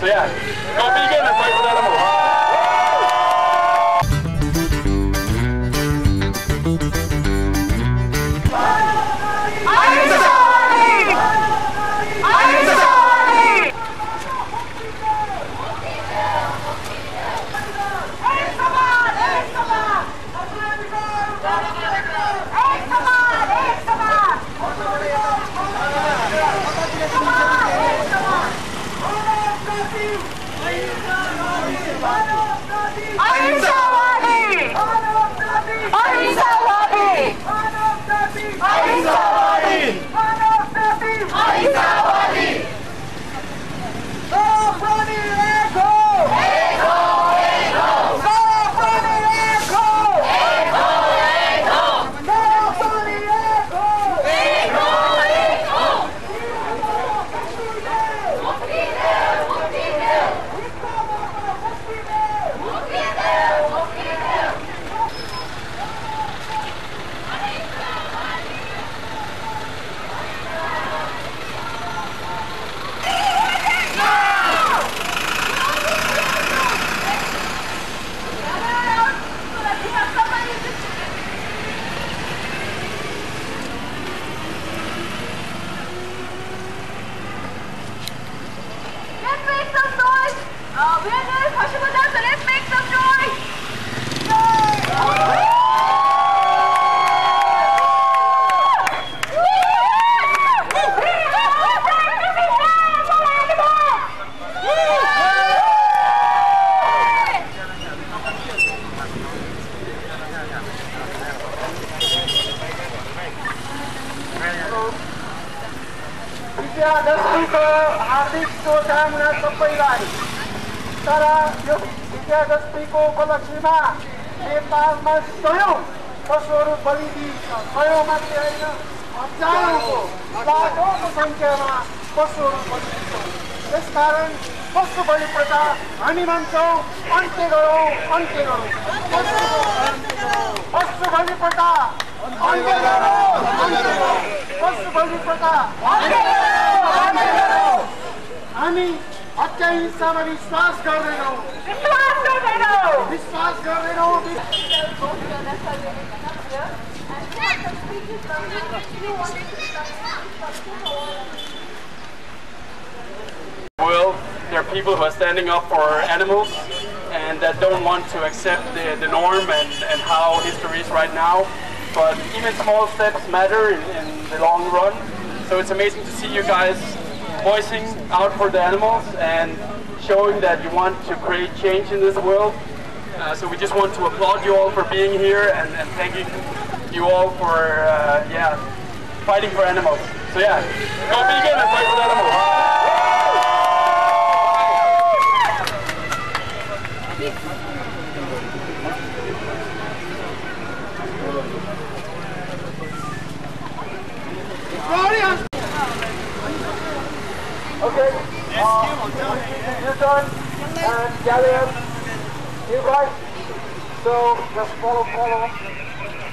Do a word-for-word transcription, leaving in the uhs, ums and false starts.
So yeah, go vegan and fight with animals. विजयादशमीको हार्दिक शुभकामना सबैलाई। तर यो विजयादशमीको उपलक्ष्यमा नेपालमा सयौं पशुहरू बलि दिइन्छ। सयौं मात्रै होइन, हजारौंको लाखौंको संख्यामा पशुहरू बलि दिइन्छ। त्यसकारण पशु बलि प्रथा हामी मान्छौँ अन्त्य गरौँ, अन्त्य गरौँ। पशु बलि प्रथा अन्त्य गरौँ, अन्त्य गरौँ। पशु बलि प्रथा अन्त्य गरौँ, अन्त्य गरौँ। हामी हत्या हिंसामा विश्वास गर्दैनौँ, विश्वास गर्दैनौँ, विश्वास गर्दैनौँ। Well, there are people who are standing up for animals and that don't want to accept the, the norm and, and how history is right now. But even small steps matter in, in the long run. So it's amazing to see you guys voicing out for the animals and showing that you want to create change in this world. Uh, so we just want to applaud you all for being here and, and thanking you all for uh, yeah, fighting for animals. So yeah, go vegan and fight for animals. Okay, uh, you turn and Gallium, you guys, so just follow, follow.